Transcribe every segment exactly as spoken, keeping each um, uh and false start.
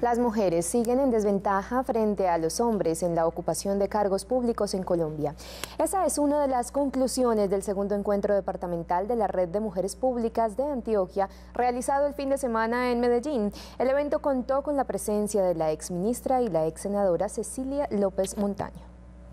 Las mujeres siguen en desventaja frente a los hombres en la ocupación de cargos públicos en Colombia. Esa es una de las conclusiones del segundo encuentro departamental de la Red de Mujeres Públicas de Antioquia, realizado el fin de semana en Medellín. El evento contó con la presencia de la exministra y la ex senadora Cecilia López Montaño.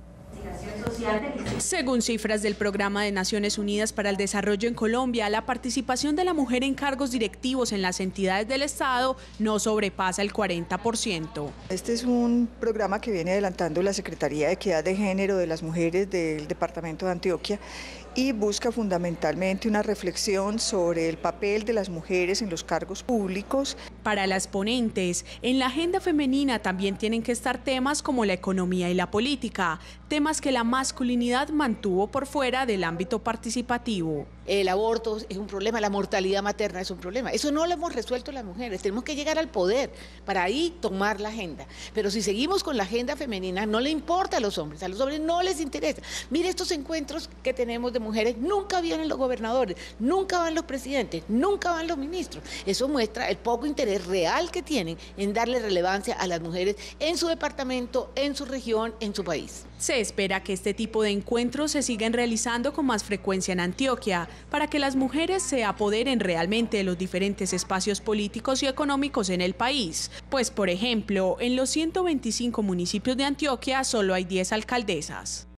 Según cifras del Programa de Naciones Unidas para el Desarrollo en Colombia, la participación de la mujer en cargos directivos en las entidades del Estado no sobrepasa el cuarenta por ciento. Este es un programa que viene adelantando la Secretaría de Equidad de Género de las Mujeres del Departamento de Antioquia y busca fundamentalmente una reflexión sobre el papel de las mujeres en los cargos públicos. Para las ponentes, en la agenda femenina también tienen que estar temas como la economía y la política, temas que la masculinidad mantuvo por fuera del ámbito participativo. El aborto es un problema, la mortalidad materna es un problema. Eso no lo hemos resuelto las mujeres, tenemos que llegar al poder para ahí tomar la agenda. Pero si seguimos con la agenda femenina, no le importa a los hombres, a los hombres no les interesa. Mire estos encuentros que tenemos de mujeres, nunca vienen los gobernadores, nunca van los presidentes, nunca van los ministros. Eso muestra el poco interés real que tienen en darle relevancia a las mujeres en su departamento, en su región, en su país. Se espera que este tipo de encuentros se sigan realizando con más frecuencia en Antioquia, para que las mujeres se apoderen realmente de los diferentes espacios políticos y económicos en el país. Pues, por ejemplo, en los ciento veinticinco municipios de Antioquia solo hay diez alcaldesas.